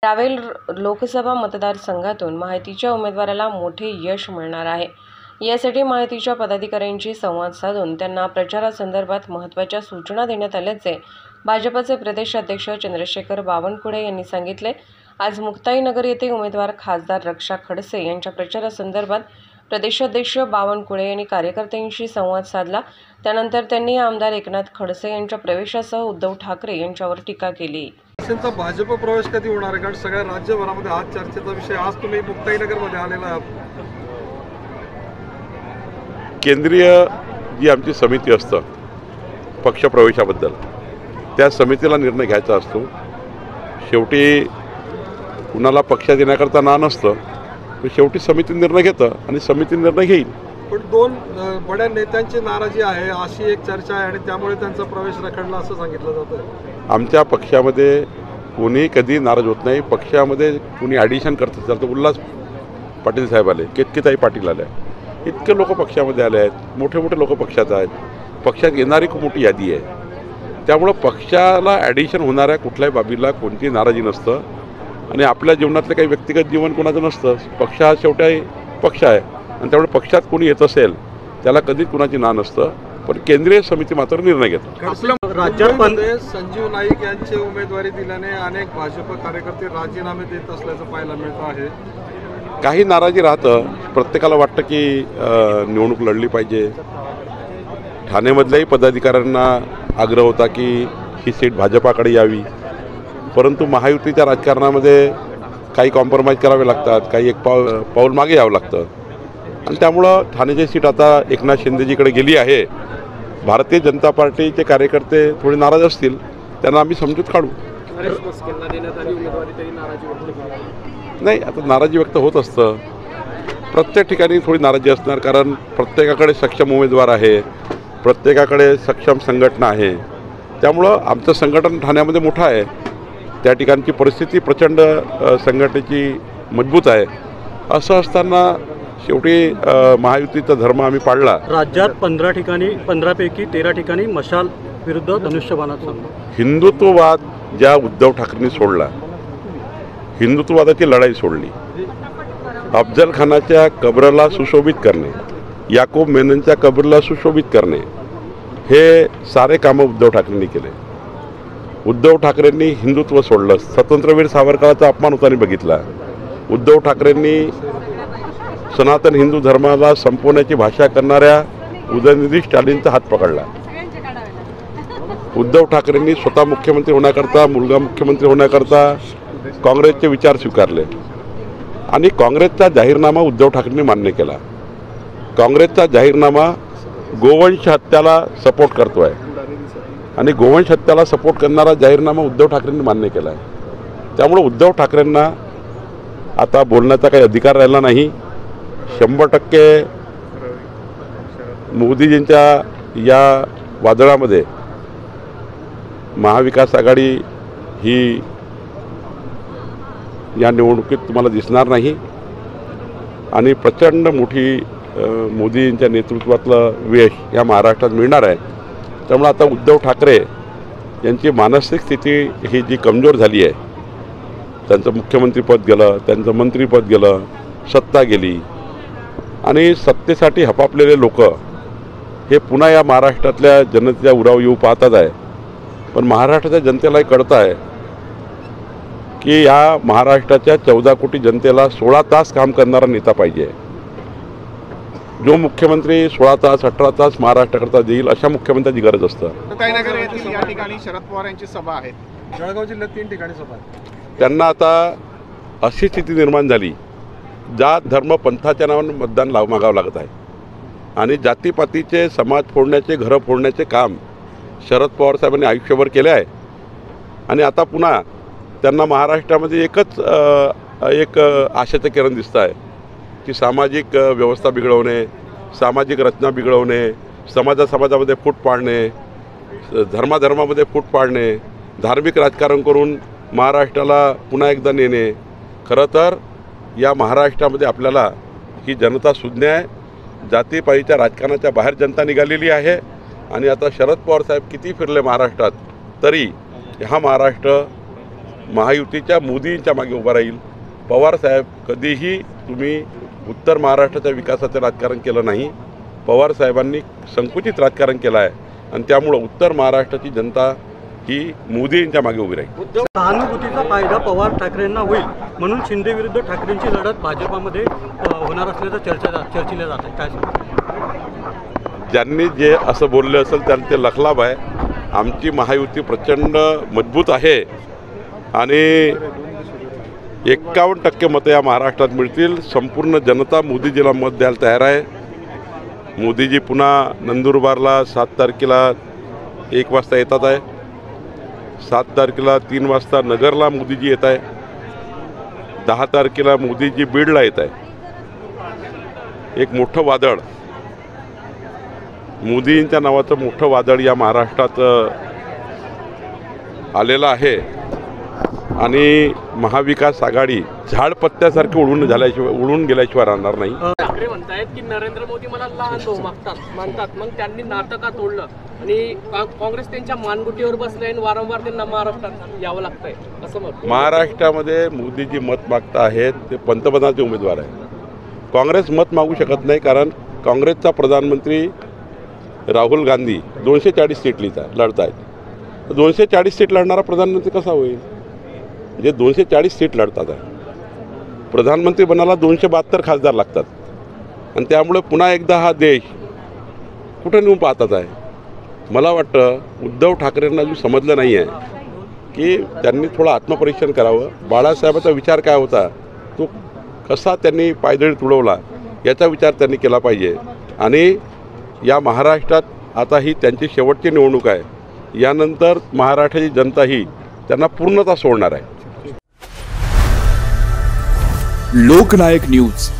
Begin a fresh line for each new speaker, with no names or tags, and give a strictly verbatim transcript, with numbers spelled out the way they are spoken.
रावेर लोकसभा मतदारसंघातून महायुतीच्या उमेदवाराला मोठे यश मिळणार आहे। यासाठी महायुतीच्या पदाधिकाऱ्यांशी संवाद साधून त्यांना प्रचारासंदर्भात महत्त्वाच्या सूचना देण्यात आल्याचे भाजपचे प्रदेश अध्यक्ष चंद्रशेखर बावनकुळे यांनी सांगितले। आज मुक्ताईनगर येथे उमेदवार खासदार रक्षा खडसे यांच्या प्रचारासंदर्भात प्रदेशाध्यक्ष बावनकुळे यांनी कार्यकर्त्यांशी संवाद साधला। त्यानंतर त्यांनी आमदार एकनाथ खडसे यांच्या प्रवेशासह उद्धव ठाकरे यांच्यावर टीका केली।
त्यांचा भाजप प्रवेश कधी होणार आहे? कारण सगळ्या राज्यभरामध्ये आज चर्चेचा विषय। आज तुम्ही मुक्ताईनगर मध्ये आलेला आहात।
केंद्रीय जी आमची समिती असतं पक्षप्रवेशाबद्दल, त्या समितीला निर्णय घ्यायचा असतो। शेवटी कुणाला पक्षात येण्याकरता ना नसतं, तर शेवटी समिती निर्णय घेतं आणि समिती निर्णय घेईल।
पण दोन बड्या नेत्यांची नाराजी आहे अशी एक चर्चा आहे आणि त्यामुळे त्यांचा प्रवेश रखडला असं सांगितलं जातं।
आमच्या पक्षामध्ये कोणी कधी नाराज होत नाही। पक्षामध्ये कोणी ॲडिशन करत असेल तर उल्हास पाटील साहेब आले, केतकीताई पाटील आले, इतके लोक पक्षामध्ये आले आहेत। मोठे मोठे लोक पक्षात आहेत। पक्षात येणारी खूप मोठी यादी आहे। त्यामुळं पक्षाला ॲडिशन होणाऱ्या कुठल्याही बाबीला कोणती नाराजी नसतं आणि आपल्या जीवनातलं काही व्यक्तिगत जीवन कोणाचं नसतं। पक्ष हा शेवटी पक्ष आहे आणि त्यामुळे पक्षात कोणी येत असेल त्याला कधीच कुणाची ना नसतं, पण केंद्रीय समिती मात्र निर्णय घेते।
राज्यात संजीव नाईक यांची उमेदवारी दिल्याने अनेक भाजप कार्यकर्ते राजीनामे देत असल्याचं पाहायला मिळत आहे।
काही नाराजी राहतं। प्रत्येकाला वाटतं की निवडणूक लढली पाहिजे। ठाणेमधल्याही पदाधिकाऱ्यांना आग्रह होता की ही सीट भाजपाकडे यावी, परंतु महायुतीच्या राजकारणामध्ये काही कॉम्प्रोमाइज करावे लागतात, काही एक पाऊल पाऊल मागे यावं लागतं आणि त्यामुळं ठाण्याची सीट आता एकनाथ शिंदेजीकडे गेली आहे। भारतीय जनता पार्टीचे कार्यकर्ते थोडे नाराज असतील, त्यांना आम्ही समजूत काढू। नाही, आता नाराजी व्यक्त होत असतं। प्रत्येक ठिकाणी थोडी नाराजी असणार, कारण प्रत्येकाकडे सक्षम उमेदवार आहे, प्रत्येकाकडे सक्षम संघटना आहे। त्यामुळं आमचं संघटन ठाण्यामध्ये मोठं आहे। त्या ठिकाणची परिस्थिती प्रचंड संघटनेची मजबूत आहे। असं असताना शेवटी महायुतीचा धर्म आम्ही पाळला।
राज्यात पंधरा ठिकाणी पंधरापैकी तेरा ठिकाणी मशाल विरुद्ध धनुष्यबाणाचा
हिंदुत्ववाद ज्या उद्धव ठाकरेंनी सोडला, हिंदुत्ववादाची लढाई सोडली, अफजल खानाच्या कबरला सुशोभित करणे, याकूब मेननच्या कबरला सुशोभित करणे, हे सारे कामं उद्धव ठाकरेंनी केले। उद्धव ठाकरेंनी हिंदुत्व सोडलं। स्वातंत्र्यवीर सावरकरांचा अपमान होताना बघितला। उद्धव ठाकरेंनी सनातन हिंदू धर्माला संपवण्याची भाषा करणाऱ्या उदयनिधी स्टॅलिनचा हात पकडला। उद्धव ठाकरेंनी स्वतः मुख्यमंत्री होण्याकरता, मुलगा मुख्यमंत्री होण्याकरता काँग्रेसचे विचार स्वीकारले आणि काँग्रेसचा जाहीरनामा उद्धव ठाकरेंनी मान्य केला। काँग्रेसचा जाहीरनामा गोवंश हत्याला सपोर्ट करतो आहे आणि गोवंश हत्याला सपोर्ट करणारा जाहीरनामा उद्धव ठाकरेंनी मान्य केला आहे। त्यामुळे उद्धव ठाकरेंना आता बोलण्याचा काही अधिकार राहिला नाही। शंभर टक्के मोदीजींच्या या वादळामध्ये महाविकास आघाडी ही या निवडणुकीत तुम्हाला दिसणार नाही आणि प्रचंड मोठी मोदींच्या नेतृत्वातलं यश या महाराष्ट्रात मिळणार आहे। त्यामुळे आता उद्धव ठाकरे यांची मानसिक स्थिती ही जी कमजोर झाली आहे, त्यांचं मुख्यमंत्रीपद गेलं, त्यांचं मंत्रीपद गेलं, सत्ता गेली आणि सत्तेसाठी हपापलेले लोक हे पुन्हा या महाराष्ट्रातल्या जनतेच्या उराव येऊ पाहतात आहे। पण महाराष्ट्राच्या जनतेलाही कळतं आहे की या महाराष्ट्राच्या चौदा कोटी जनतेला सोळा तास काम करणारा नेता पाहिजे। जो मुख्यमंत्री सोळा तास अठरा तास महाराष्ट्राकरता देईल अशा मुख्यमंत्र्याची गरज असतं।
मुक्ताईनगर येथील या ठिकाणी शरद पवार यांची सभा आहे।
जळगाव जिल्ह्यात तीन ठिकाणी सभा आहे।
त्यांना आता अशी स्थिती निर्माण झाली, जात धर्म पंथाच्या नावानं मतदान लाव मागावं लागत आहे आणि जातीपातीचे समाज फोडण्याचे, घरं फोडण्याचे काम शरद पवार साहेबांनी आयुष्यभर केले आहे आणि आता पुन्हा त्यांना महाराष्ट्रामध्ये एकच एक आशेचं किरण दिसतं आहे की सामाजिक व्यवस्था बिघडवणे, सामाजिक रचना बिघडवणे, समाजा समाजामध्ये फूट पाडणे, धर्माधर्मामध्ये फूट पाडणे, धार्मिक राजकारण करून महाराष्ट्राला पुन्हा एकदा नेणे। खरं तर या महाराष्ट्रामध्ये आपल्याला ही जनता सुज्ञ आहे। जातीपातीच्या राजकारणाच्या बाहेर जनता निघालेली आहे आणि आता शरद पवार साहेब किती फिरले महाराष्ट्रात तरी हा महाराष्ट्र महायुतीच्या मोदींच्या मागे उभा राहील. पवारसाहेब कधीही तुम्ही उत्तर महाराष्ट्राच्या विकासाचं राजकारण केलं नाही. पवारसाहेबांनी संकुचित राजकारण केलं आहे आणि त्यामुळं उत्तर महाराष्ट्राची जनता ही मोदींच्या मागे उभी राहील.
सहानुभूतीचा फायदा पवार ठाकरेंना होईल म्हणून शिंदे विरुद्ध ठाकरेंची लढत भाजपामध्ये अ, होणार असल्याचं चर्चा चर्चिल्या जात आहे. काय सांगता?
ज्यांनी जे असं बोललं असेल त्यांना ते लखलाभ आहे. आमची महायुती प्रचंड मजबूत आहे आणि एक्कावन्न टक्के मतं या महाराष्ट्रात मिळतील. संपूर्ण जनता मोदीजीला मत द्यायला तयार आहे. मोदीजी पुन्हा नंदुरबारला सात तारखेला एक वाजता येतात आहे. सात तारखेला तीन वाजता नगरला मोदीजी येत आहे. दहा तारखेला मोदीजी बीडला येत आहे. एक मोठं वादळ, मोदींच्या नावाचं मोठं वादळ या महाराष्ट्रात आलेलं आहे आणि महाविकास आघाडी झाडपत्त्यासारखी उडून झाल्याशिवाय उडून गेल्याशिवाय राहणार नाही.
ठाकरे म्हणतायत की नरेंद्र मोदी मला लहान भाऊ मागतात मानतात, मग त्यांनी नातं का तोडलं आणि का- काँग्रेस त्यांच्या मानगुटीवर बसले आणि वारंवार त्यांना महाराष्ट्रात यावं लागतंय असं मत.
महाराष्ट्रामध्ये मोदीजी मत मागत आहेत ते पंतप्रधानाचे उमेदवार आहेत. काँग्रेस मत मागू शकत नाही कारण काँग्रेसचा प्रधानमंत्री राहुल गांधी दोनशे चाळीस सीट लिहित लढत आहेत. दोनशे चाळीस सीट लढणारा प्रधानमंत्री कसा होईल? जे दोनशे चाळीस सीट लढतात आहे. प्रधानमंत्री बनायला दोनशे बहात्तर खासदार लागतात आणि त्यामुळे पुन्हा एकदा हा देश कुठं नेऊन पाहतात आहे. मला वाटतं उद्धव ठाकरेंना जो समजलं नाही आहे की त्यांनी थोडं आत्मपरीक्षण करावं. बाळासाहेबांचा विचार काय होता, तो कसा त्यांनी पायदळी तुडवला याचा विचार त्यांनी केला पाहिजे. आणि या महाराष्ट्रात आता ही त्यांची शेवटची निवडणूक आहे. यानंतर महाराष्ट्राची जनता ही त्यांना पूर्णतः सोडणार आहे.
लोकनायक न्यूज